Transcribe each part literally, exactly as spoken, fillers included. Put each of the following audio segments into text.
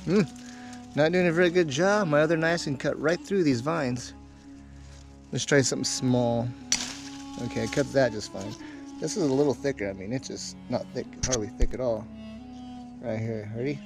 Hmm, not doing a very good job. My other knives can cut right through these vines. Let's try something small. Okay, it cuts that just fine. This is a little thicker. I mean, it's just not thick, hardly thick at all. Right here, ready?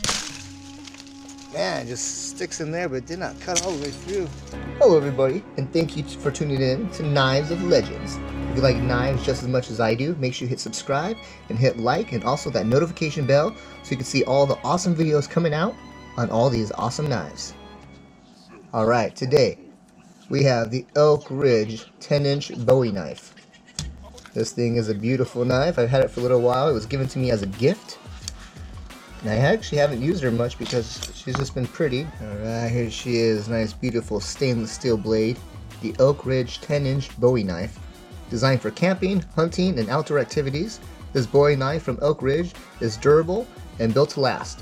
Man, it just sticks in there, but it did not cut all the way through. Hello everybody, and thank you for tuning in to Knives of Legends. If you like knives just as much as I do, make sure you hit subscribe and hit like, and also that notification bell so you can see all the awesome videos coming out on all these awesome knives. Alright, today we have the Elk Ridge ten inch Bowie knife. This thing is a beautiful knife. I've had it for a little while. It was given to me as a gift. And I actually haven't used her much because she's just been pretty. Alright, here she is. Nice, beautiful stainless steel blade. The Elk Ridge ten inch Bowie knife. Designed for camping, hunting, and outdoor activities, this Bowie knife from Elk Ridge is durable and built to last.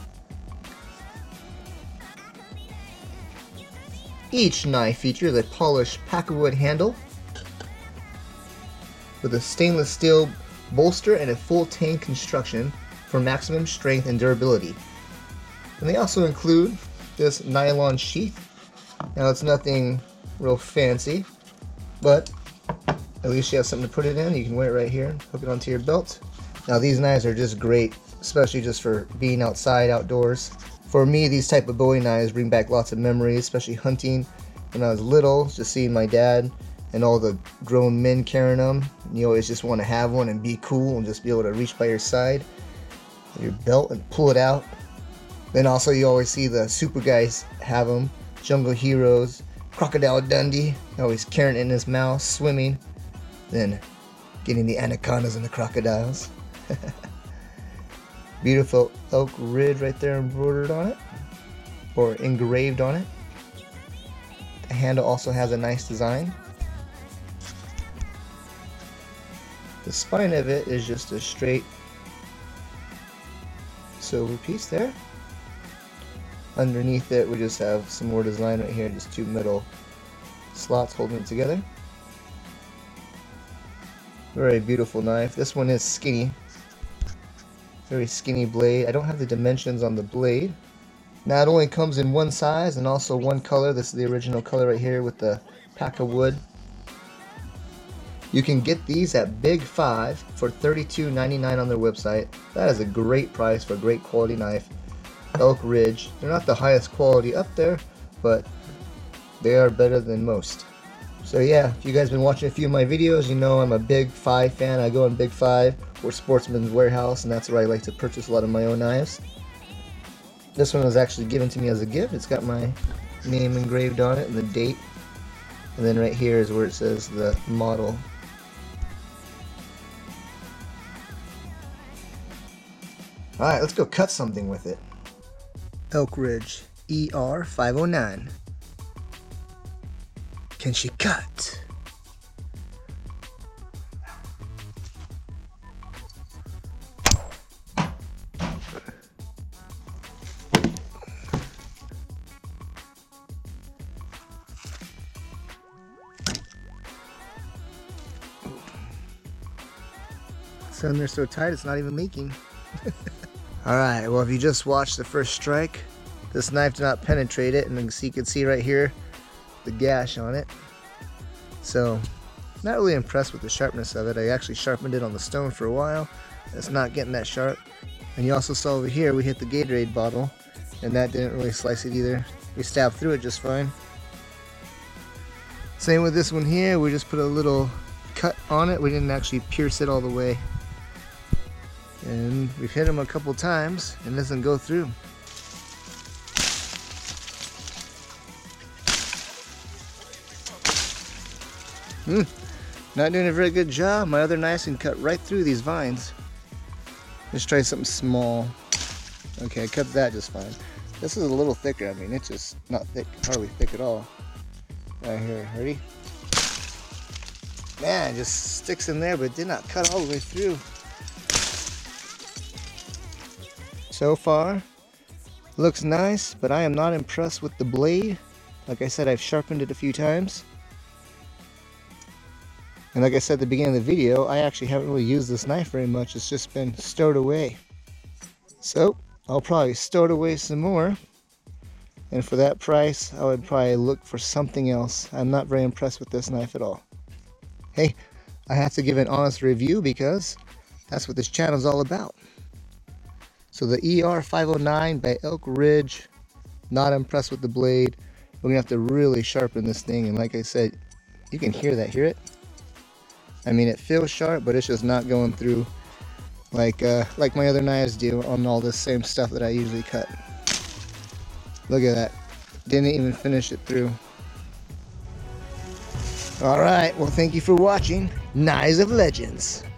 Each knife features a polished Pakkawood handle with a stainless steel bolster and a full-tang construction for maximum strength and durability. And they also include this nylon sheath. Now it's nothing real fancy, but at least you have something to put it in. You can wear it right here, hook it onto your belt. Now these knives are just great, especially just for being outside, outdoors. For me, these type of Bowie knives bring back lots of memories, especially hunting when I was little, just seeing my dad and all the grown men carrying them. You always just want to have one and be cool and just be able to reach by your side, your belt, and pull it out. Then also you always see the super guys have them, Jungle Heroes, Crocodile Dundee, always carrying it in his mouth, swimming, then getting the anacondas and the crocodiles. Beautiful Elk Ridge right there embroidered on it, or engraved on it. The handle also has a nice design. The spine of it is just a straight silver piece there. Underneath it we just have some more design right here, just two metal slots holding it together. Very beautiful knife. This one is skinny. Very skinny blade. I don't have the dimensions on the blade. Now it only comes in one size and also one color. This is the original color right here with the Pakkawood. You can get these at Big Five for thirty-two ninety-nine on their website. That is a great price for a great quality knife. Elk Ridge. They're not the highest quality up there, but they are better than most. So yeah, if you guys been watching a few of my videos, you know I'm a Big Five fan. I go on Big Five or Sportsman's Warehouse, and that's where I like to purchase a lot of my own knives. This one was actually given to me as a gift. It's got my name engraved on it and the date. And then right here is where it says the model. Alright, let's go cut something with it. Elk Ridge E R five oh nine. Can she cut? So they're so tight it's not even leaking. Alright, well if you just watched the first strike, this knife did not penetrate it, and you can see right here the gash on it. So not really impressed with the sharpness of it. I actually sharpened it on the stone for a while. It's not getting that sharp. And you also saw over here we hit the Gatorade bottle, and that didn't really slice it either. We stabbed through it just fine. Same with this one here. We just put a little cut on it. We didn't actually pierce it all the way. And we've hit them a couple times and it doesn't go through. Hmm, not doing a very good job. My other knives can cut right through these vines. Let's try something small. Okay, I cut that just fine. This is a little thicker. I mean, it's just not thick, hardly thick at all. Right here, ready? Man, it just sticks in there, but it did not cut all the way through. So far, looks nice, but I am not impressed with the blade. Like I said, I've sharpened it a few times. And like I said at the beginning of the video, I actually haven't really used this knife very much. It's just been stowed away. So, I'll probably stow it away some more. And for that price, I would probably look for something else. I'm not very impressed with this knife at all. Hey, I have to give an honest review because that's what this channel is all about. So the E R five oh nine by Elk Ridge, not impressed with the blade. We're gonna have to really sharpen this thing, and like I said, you can hear that, hear it? I mean, it feels sharp, but it's just not going through like uh, like my other knives do on all this same stuff that I usually cut. Look at that. Didn't even finish it through. Alright, well thank you for watching Knives of Legends.